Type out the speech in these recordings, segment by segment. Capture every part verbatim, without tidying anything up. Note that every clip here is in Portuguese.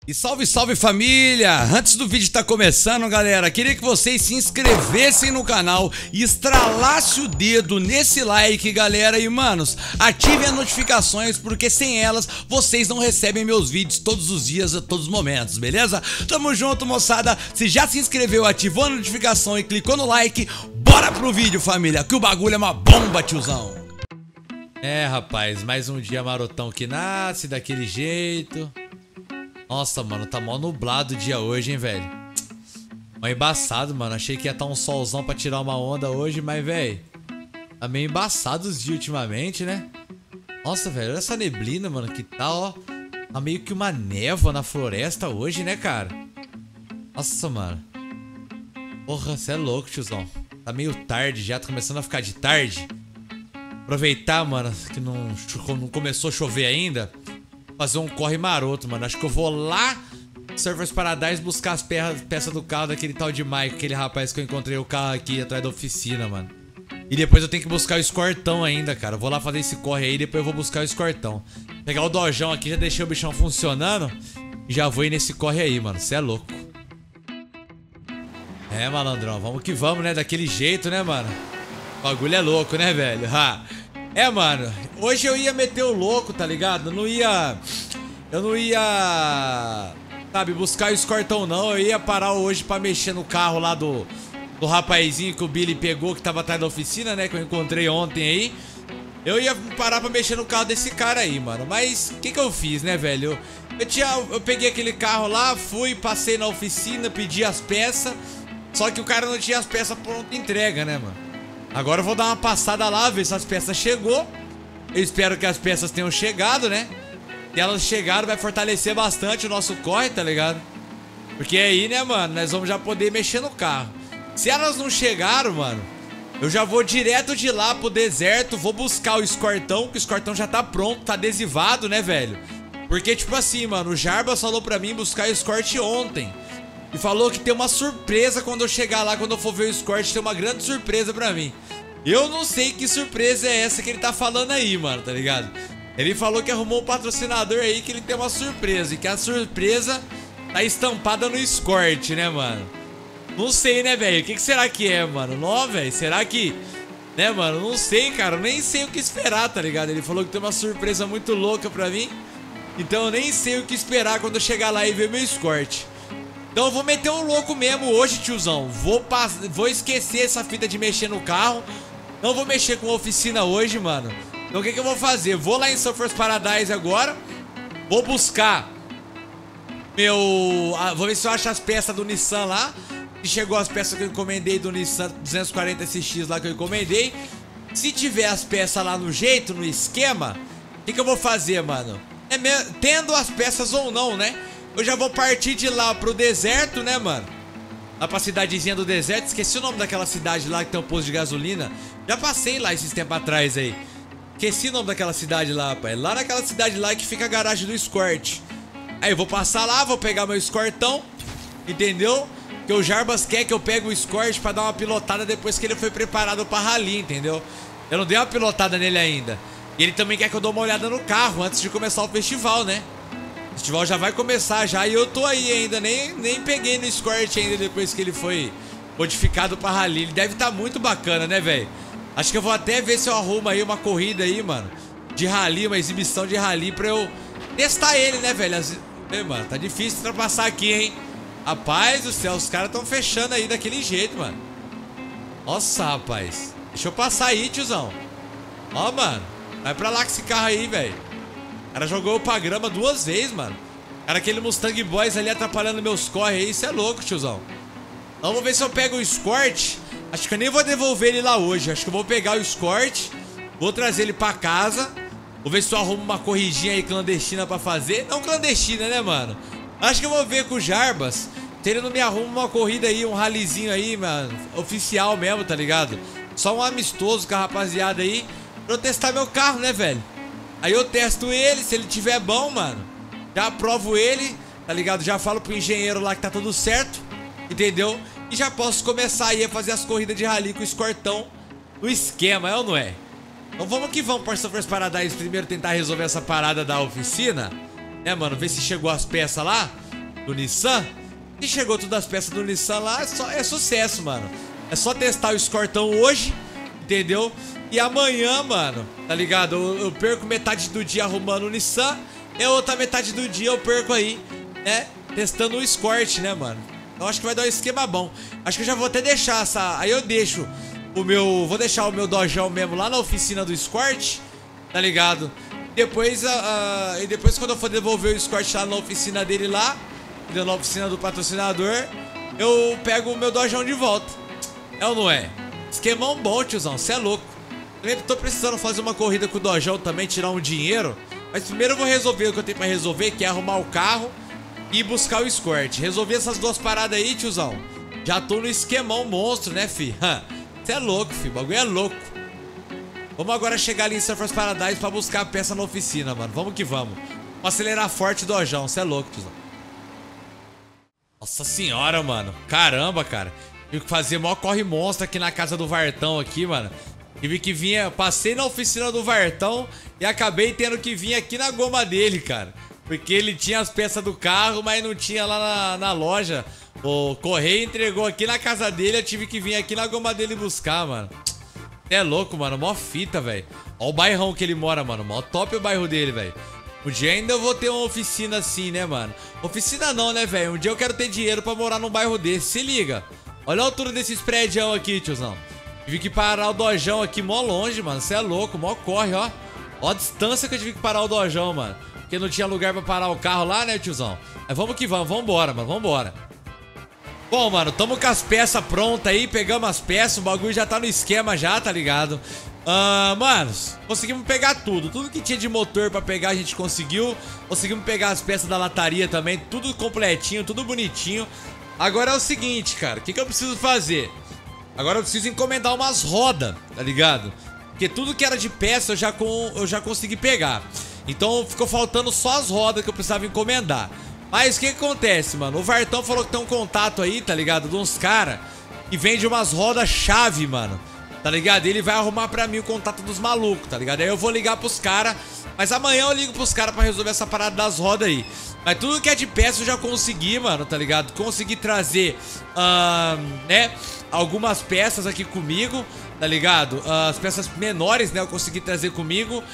E salve, salve família! Antes do vídeo estar começando, galera, queria que vocês se inscrevessem no canal e estralassem o dedo nesse like, galera. E, manos, ativem as notificações, porque sem elas, vocês não recebem meus vídeos todos os dias, a todos os momentos, beleza? Tamo junto, moçada! Se já se inscreveu, ativou a notificação e clicou no like, bora pro vídeo, família, que o bagulho é uma bomba, tiozão! É, rapaz, mais um dia marotão que nasce daquele jeito. Nossa, mano, tá mó nublado o dia hoje, hein, velho. Mó embaçado, mano. Achei que ia estar um solzão pra tirar uma onda hoje, mas, velho, tá meio embaçado os dias ultimamente, né? Nossa, velho, olha essa neblina, mano, que tá, ó. Tá meio que uma névoa na floresta hoje, né, cara? Nossa, mano. Porra, cê é louco, tiozão. Tá meio tarde já, tá começando a ficar de tarde. Aproveitar, mano, que não, não começou a chover ainda. Fazer um corre maroto, mano. Acho que eu vou lá Surfers Paradise buscar as pe peças do carro daquele tal de Mike, aquele rapaz que eu encontrei o carro aqui atrás da oficina, mano. E depois eu tenho que buscar o escortão ainda, cara. Eu vou lá fazer esse corre aí e depois eu vou buscar o escortão. Pegar o dojão aqui, já deixei o bichão funcionando. E já vou ir nesse corre aí, mano. Cê é louco. É, malandrão. Vamos que vamos, né? Daquele jeito, né, mano? O bagulho é louco, né, velho? Ha! É, mano, hoje eu ia meter o louco, tá ligado? Eu não ia... Eu não ia... Sabe, buscar o escortão, não. Eu ia parar hoje pra mexer no carro lá do... Do rapazinho que o Billy pegou, que tava atrás da oficina, né? Que eu encontrei ontem aí. Eu ia parar pra mexer no carro desse cara aí, mano. Mas, o que que eu fiz, né, velho? Eu, eu, tinha, eu peguei aquele carro lá, fui, passei na oficina, pedi as peças. Só que o cara não tinha as peças pronta entrega, né, mano? Agora eu vou dar uma passada lá, ver se as peças chegou. Eu espero que as peças tenham chegado, né? Se elas chegaram, vai fortalecer bastante o nosso corre, tá ligado? Porque aí, né, mano, nós vamos já poder mexer no carro. Se elas não chegaram, mano, eu já vou direto de lá pro deserto. Vou buscar o escortão, que o escortão já tá pronto, tá adesivado, né, velho? Porque, tipo assim, mano, o Jarbas falou pra mim buscar o escorte ontem. E falou que tem uma surpresa quando eu chegar lá, quando eu for ver o escorte, tem uma grande surpresa pra mim. Eu não sei que surpresa é essa que ele tá falando aí, mano, tá ligado? Ele falou que arrumou um patrocinador aí, que ele tem uma surpresa. E que a surpresa tá estampada no escorte, né, mano? Não sei, né, velho? O que, que será que é, mano? Não, velho, será que... Né, mano? Não sei, cara. Eu nem sei o que esperar, tá ligado? Ele falou que tem uma surpresa muito louca pra mim. Então eu nem sei o que esperar quando eu chegar lá e ver meu escorte. Então eu vou meter um louco mesmo hoje, tiozão. Vou, vou esquecer essa fita de mexer no carro. Não vou mexer com a oficina hoje, mano. Então o que, que eu vou fazer? Vou lá em Surfers Paradise agora. Vou buscar meu... Ah, vou ver se eu acho as peças do Nissan lá. Se chegou as peças que eu encomendei do Nissan duzentos e quarenta S X lá que eu encomendei. Se tiver as peças lá no jeito, no esquema, o que, que eu vou fazer, mano? É me... Tendo as peças ou não, né? Eu já vou partir de lá pro deserto, né, mano? Lá pra cidadezinha do deserto. Esqueci o nome daquela cidade lá que tem um posto de gasolina. Já passei lá esses tempos atrás aí. Esqueci o nome daquela cidade lá, rapaz. Lá naquela cidade lá que fica a garagem do escort. Aí eu vou passar lá, vou pegar meu escortão. Entendeu? Que o Jarbas quer que eu pegue o escort pra dar uma pilotada depois que ele foi preparado pra rally, entendeu? Eu não dei uma pilotada nele ainda. E ele também quer que eu dê uma olhada no carro antes de começar o festival, né? O festival já vai começar já e eu tô aí ainda, nem, nem peguei no escort ainda depois que ele foi modificado pra rally. Ele deve estar muito bacana, né, velho? Acho que eu vou até ver se eu arrumo aí uma corrida aí, mano, de rally, uma exibição de rally pra eu testar ele, né, velho? As... Ei, mano, tá difícil ultrapassar aqui, hein? Rapaz do céu, os caras tão fechando aí daquele jeito, mano. Nossa, rapaz. Deixa eu passar aí, tiozão. Ó, mano, vai pra lá com esse carro aí, velho. O cara jogou pra grama duas vezes, mano. Cara, aquele Mustang Boys ali atrapalhando meus corre aí. Isso é louco, tiozão. Então vamos ver se eu pego o escort. Acho que eu nem vou devolver ele lá hoje. Acho que eu vou pegar o escort, vou trazer ele pra casa. Vou ver se eu arrumo uma corridinha aí clandestina pra fazer. Não clandestina, né, mano? Acho que eu vou ver com o Jarbas se ele não me arruma uma corrida aí, um rallyzinho aí, mano. Oficial mesmo, tá ligado? Só um amistoso com a rapaziada aí, pra eu testar meu carro, né, velho? Aí eu testo ele, se ele tiver bom, mano, já aprovo ele, tá ligado? Já falo pro engenheiro lá que tá tudo certo, entendeu? E já posso começar aí a fazer as corridas de rally com o escortão no esquema, é ou não é? Então vamos que vamos para Surfers Paradise primeiro tentar resolver essa parada da oficina, né, mano? Ver se chegou as peças lá. do Nissan. E chegou todas as peças do Nissan lá, é, só, é sucesso, mano. É só testar o Escortão hoje, entendeu? E amanhã, mano, tá ligado? Eu, eu perco metade do dia arrumando o Nissan e a outra metade do dia eu perco aí, né? Testando o Escort, né, mano? Então acho que vai dar um esquema bom. Acho que eu já vou até deixar essa... Aí eu deixo o meu... Vou deixar o meu dojão mesmo lá na oficina do Escort, tá ligado? Depois, uh, uh, e depois quando eu for devolver o Escort lá na oficina dele lá, na oficina do patrocinador, eu pego o meu dojão de volta. É ou não é? Esquemão bom, tiozão, cê é louco. Eu tô precisando fazer uma corrida com o dojão também, tirar um dinheiro. Mas primeiro eu vou resolver o que eu tenho pra resolver, que é arrumar o carro e buscar o Escort. Resolver essas duas paradas aí, tiozão. Já tô no esquemão monstro, né, fi? Você é louco, fi. O bagulho é louco. Vamos agora chegar ali em Surfers Paradise pra buscar a peça na oficina, mano. Vamos que vamos. Vamos acelerar forte o dojão. Você é louco, tiozão. Nossa senhora, mano. Caramba, cara. Tive que fazer maior corre monstro aqui na casa do Vartão aqui, mano. Tive que vir... Passei na oficina do Vartão e acabei tendo que vir aqui na goma dele, cara. Porque ele tinha as peças do carro, mas não tinha lá na, na loja. O correio entregou aqui na casa dele, eu tive que vir aqui na goma dele buscar, mano. É louco, mano, mó fita, velho. Ó o bairrão que ele mora, mano, mó top o bairro dele, velho. Um dia ainda eu vou ter uma oficina assim, né, mano? Oficina não, né, velho? Um dia eu quero ter dinheiro pra morar num bairro desse, se liga. Olha a altura desses prédios aqui, tiozão. Tive que parar o dojão aqui mó longe, mano, você é louco, mó corre, ó. Ó a distância que eu tive que parar o dojão, mano. Porque não tinha lugar pra parar o carro lá, né, tiozão? Mas vamos que vamos, vambora, mano, vambora. Bom, mano, tamo com as peças prontas aí, pegamos as peças, o bagulho já tá no esquema já, tá ligado? Ah, manos, conseguimos pegar tudo, tudo que tinha de motor pra pegar a gente conseguiu. Conseguimos pegar as peças da lataria também, tudo completinho, tudo bonitinho. Agora é o seguinte, cara, o que que eu preciso fazer? Agora eu preciso encomendar umas rodas, tá ligado? Porque tudo que era de peça eu já, com, eu já consegui pegar. Então ficou faltando só as rodas que eu precisava encomendar. Mas o que, que acontece, mano? O Vartão falou que tem um contato aí, tá ligado? De uns caras que vende umas rodas-chave, mano. Tá ligado? Ele vai arrumar pra mim o contato dos malucos, tá ligado? Aí eu vou ligar pros caras. Mas amanhã eu ligo pros caras pra resolver essa parada das rodas aí. Mas tudo que é de peça eu já consegui, mano, tá ligado? Consegui trazer, uh, né, algumas peças aqui comigo, tá ligado? Uh, as peças menores, né, eu consegui trazer comigo.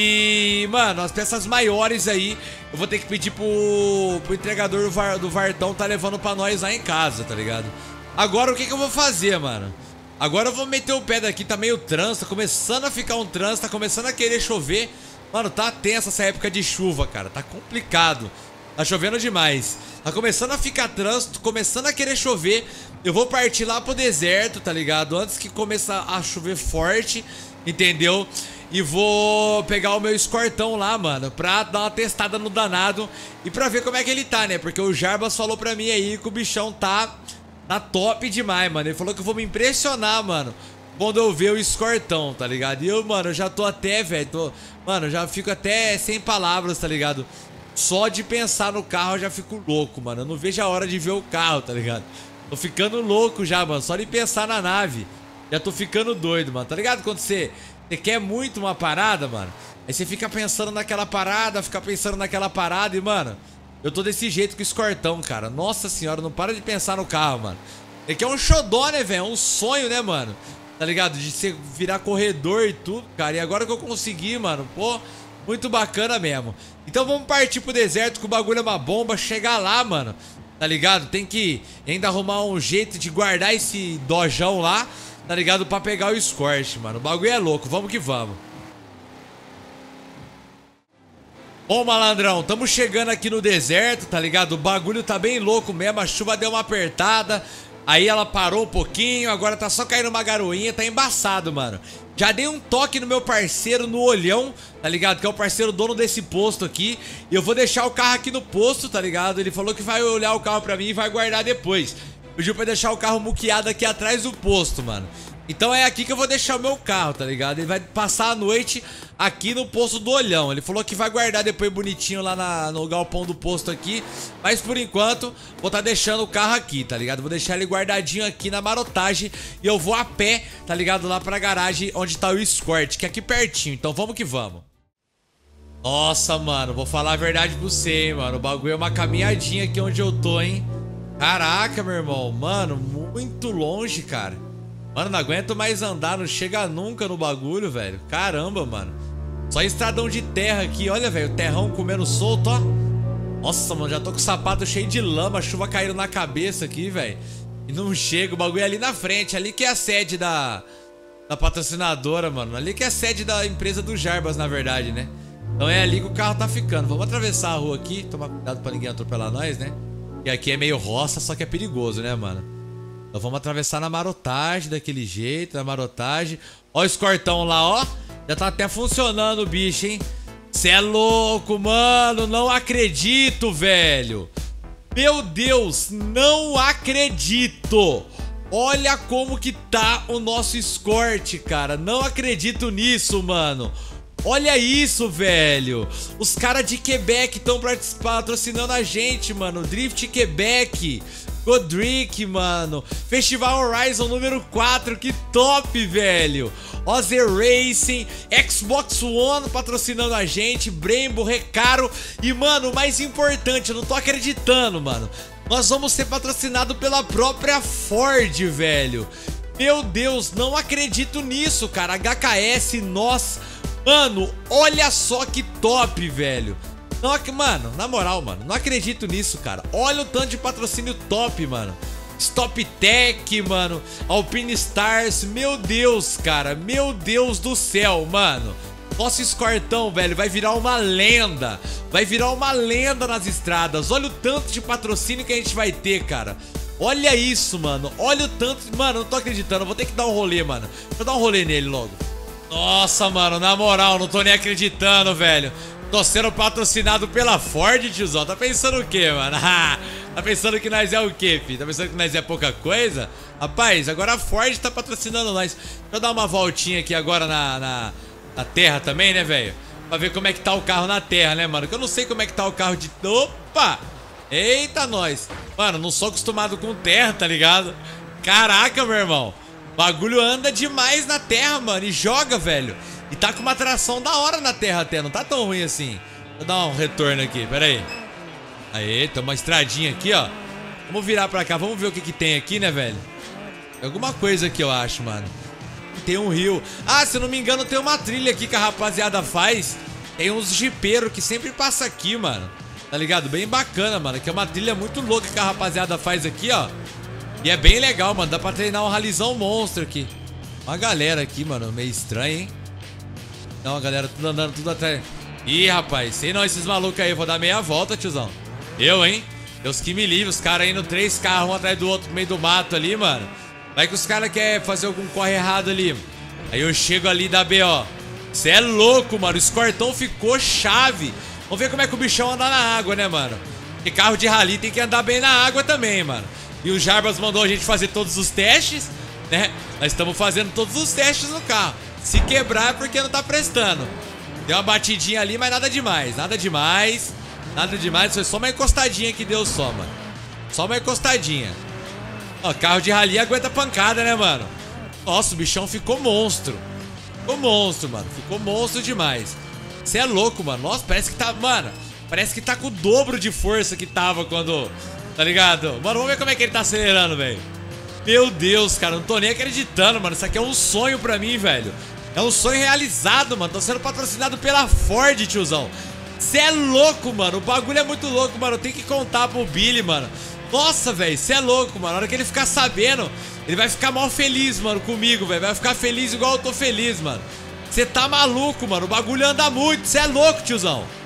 E, mano, as peças maiores aí eu vou ter que pedir pro, pro entregador do, Var, do Vartão tá levando pra nós lá em casa, tá ligado? Agora o que que eu vou fazer, mano? Agora eu vou meter o pé daqui, tá meio trânsito, tá começando a ficar um trânsito, tá começando a querer chover. Mano, tá tensa essa época de chuva, cara, tá complicado. Tá chovendo demais. Tá começando a ficar trânsito, começando a querer chover. Eu vou partir lá pro deserto, tá ligado? Antes que comece a chover forte, entendeu? E vou pegar o meu escortão lá, mano, pra dar uma testada no danado e pra ver como é que ele tá, né? Porque o Jarbas falou pra mim aí que o bichão tá, tá top demais, mano. Ele falou que eu vou me impressionar, mano, quando eu ver o escortão, tá ligado? E eu, mano, eu já tô até, velho, tô... Mano, eu já fico até sem palavras, tá ligado? Só de pensar no carro eu já fico louco, mano. Eu não vejo a hora de ver o carro, tá ligado? Tô ficando louco já, mano. Só de pensar na nave. Já tô ficando doido, mano. Tá ligado? Quando você, você quer muito uma parada, mano, aí você fica pensando naquela parada, fica pensando naquela parada e, mano, eu tô desse jeito com o escortão, cara. Nossa senhora, não para de pensar no carro, mano. É que é um xodó, né, velho? É um sonho, né, mano? Tá ligado? De você virar corredor e tudo, cara. E agora que eu consegui, mano, pô, muito bacana mesmo. Então vamos partir pro deserto, que o bagulho é uma bomba. Chegar lá, mano, tá ligado? Tem que ainda arrumar um jeito de guardar esse dojão lá, tá ligado? Pra pegar o Escort, mano. O bagulho é louco, vamos que vamos. Bom, malandrão, tamo chegando aqui no deserto, tá ligado? O bagulho tá bem louco mesmo, a chuva deu uma apertada. Aí ela parou um pouquinho, agora tá só caindo uma garoinha, tá embaçado, mano. Já dei um toque no meu parceiro no olhão, tá ligado? Que é o parceiro dono desse posto aqui. E eu vou deixar o carro aqui no posto, tá ligado? Ele falou que vai olhar o carro pra mim e vai guardar depois. Pediu pra deixar o carro muqueado aqui atrás do posto, mano. Então é aqui que eu vou deixar o meu carro, tá ligado? Ele vai passar a noite aqui no posto do olhão. Ele falou que vai guardar depois bonitinho lá na, no galpão do posto aqui. Mas por enquanto, vou tá deixando o carro aqui, tá ligado? Vou deixar ele guardadinho aqui na marotagem. E eu vou a pé, tá ligado? Lá pra garagem onde tá o Escort, que é aqui pertinho. Então vamos que vamos. Nossa, mano, vou falar a verdade pra você, hein, mano. O bagulho é uma caminhadinha aqui onde eu tô, hein. Caraca, meu irmão. Mano, muito longe, cara. Mano, não aguento mais andar, não chega nunca no bagulho, velho. Caramba, mano. Só estradão de terra aqui, olha, velho. O terrão comendo solto, ó. Nossa, mano, já tô com o sapato cheio de lama, a chuva caindo na cabeça aqui, velho. E não chega, o bagulho é ali na frente. Ali que é a sede da, da patrocinadora, mano. Ali que é a sede da empresa do Jarbas, na verdade, né? Então é ali que o carro tá ficando. Vamos atravessar a rua aqui, tomar cuidado pra ninguém atropelar nós, né? E aqui é meio roça, só que é perigoso, né, mano? Então vamos atravessar na marotagem, daquele jeito, na marotagem. Ó o escortão lá, ó. Já tá até funcionando o bicho, hein? Cê é louco, mano. Não acredito, velho. Meu Deus, não acredito. Olha como que tá o nosso escorte, cara. Não acredito nisso, mano. Olha isso, velho. Os caras de Quebec estão patrocinando a gente, mano. Drift Quebec, Godric, mano. Festival Horizon número quatro, que top, velho. Oz Racing, Xbox One patrocinando a gente, Brembo, Recaro. E, mano, o mais importante, eu não tô acreditando, mano. Nós vamos ser patrocinados pela própria Ford, velho. Meu Deus, não acredito nisso, cara. H K S, nós... Mano, olha só que top, velho. Não, mano, na moral, mano, não acredito nisso, cara. Olha o tanto de patrocínio top, mano. Stop Tech, mano. Alpine Stars, meu Deus, cara. Meu Deus do céu, mano. Nosso escortão, velho, vai virar uma lenda. Vai virar uma lenda nas estradas. Olha o tanto de patrocínio que a gente vai ter, cara. Olha isso, mano. Olha o tanto... Mano, não tô acreditando. Eu vou ter que dar um rolê, mano. Deixa eu dar um rolê nele logo. Nossa, mano, na moral, não tô nem acreditando, velho. Tô sendo patrocinado pela Ford, tiozão. Tá pensando o quê, mano? Tá pensando que nós é o quê, filho? Tá pensando que nós é pouca coisa? Rapaz, agora a Ford tá patrocinando nós. Deixa eu dar uma voltinha aqui agora na, na, na terra também, né, velho? Pra ver como é que tá o carro na terra, né, mano? Que eu não sei como é que tá o carro de... Opa! Eita, nós. Mano, não sou acostumado com terra, tá ligado? Caraca, meu irmão. O bagulho anda demais na terra, mano, e joga, velho. E tá com uma tração da hora na terra até, não tá tão ruim assim. Vou dar um retorno aqui, pera aí. Aê, tem uma estradinha aqui, ó. Vamos virar pra cá, vamos ver o que que tem aqui, né, velho? Tem alguma coisa aqui, eu acho, mano. Tem um rio. Ah, se eu não me engano, tem uma trilha aqui que a rapaziada faz. Tem uns jipeiros que sempre passa aqui, mano. Tá ligado? Bem bacana, mano. Que é uma trilha muito louca que a rapaziada faz aqui, ó. E é bem legal, mano. Dá pra treinar um ralizão monstro aqui. Uma galera aqui, mano. Meio estranho, hein? Não, a galera tudo andando, tudo atrás. Ih, rapaz. Sei não, esses malucos aí. Vou dar meia volta, tiozão. Eu, hein? Deus que me livre. Os caras indo três carros um atrás do outro no meio do mato ali, mano. Vai que os caras querem fazer algum corre errado ali. Aí eu chego ali e dá B O. Cê é louco, mano. O escortão ficou chave. Vamos ver como é que o bichão anda na água, né, mano? Porque carro de rally tem que andar bem na água também, mano. E o Jarbas mandou a gente fazer todos os testes, né? Nós estamos fazendo todos os testes no carro. Se quebrar é porque não tá prestando. Deu uma batidinha ali, mas nada demais. Nada demais. Nada demais. Foi só uma encostadinha que deu só, mano. Só uma encostadinha. Ó, carro de rally aguenta pancada, né, mano? Nossa, o bichão ficou monstro. Ficou monstro, mano. Ficou monstro demais. Você é louco, mano. Nossa, parece que tá... Mano, parece que tá com o dobro de força que tava quando... Tá ligado? Mano, vamos ver como é que ele tá acelerando, velho. Meu Deus, cara, não tô nem acreditando, mano. Isso aqui é um sonho pra mim, velho. É um sonho realizado, mano. Tô sendo patrocinado pela Ford, tiozão. Você é louco, mano. O bagulho é muito louco, mano. Eu tenho que contar pro Billy, mano. Nossa, velho, você é louco, mano. Na hora que ele ficar sabendo, ele vai ficar mal feliz, mano, comigo, velho. Vai ficar feliz igual eu tô feliz, mano. Você tá maluco, mano. O bagulho anda muito. Você é louco, tiozão.